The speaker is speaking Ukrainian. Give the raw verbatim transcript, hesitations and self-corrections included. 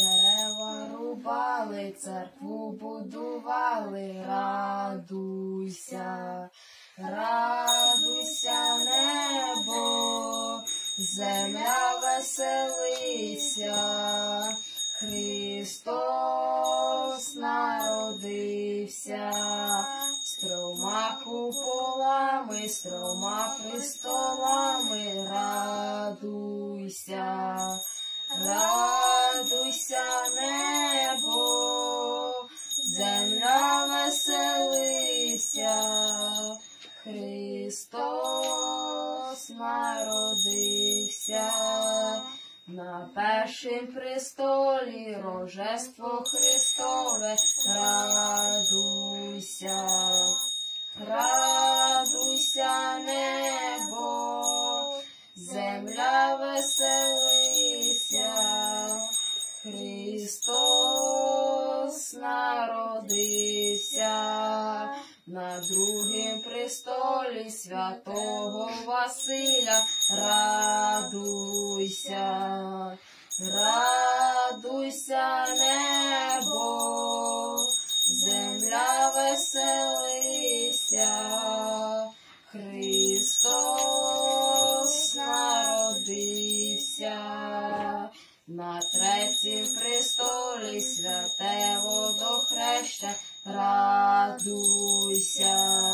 дерева рубали, церкву будували, радуйся, радуйся, небо, земля веселися, Христос народився, з трьома куполами, з трьома престолами, радуйся, радуйся, небо, земля веселися, Христос народився. На першім престолі Рождество Христове, радуйся, радуйся, небо, земля веселися, Христос народився. На другім престолі святого Василя, радуйся, радуйся, небо, земля веселися, Христос народився. На третім престолі святе водохреща, радуйся,